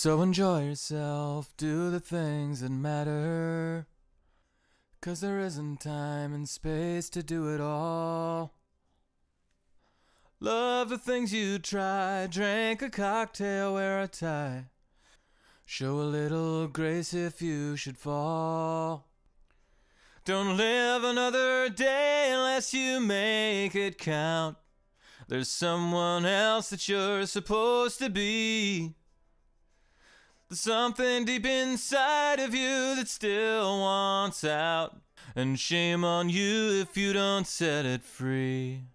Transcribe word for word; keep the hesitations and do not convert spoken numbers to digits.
So enjoy yourself, do the things that matter, 'cause there isn't time and space to do it all. Love the things you try, drink a cocktail, wear a tie, show a little grace if you should fall. Don't live another day unless you make it count. There's someone else that you're supposed to be. There's something deep inside of you that still wants out, and shame on you if you don't set it free.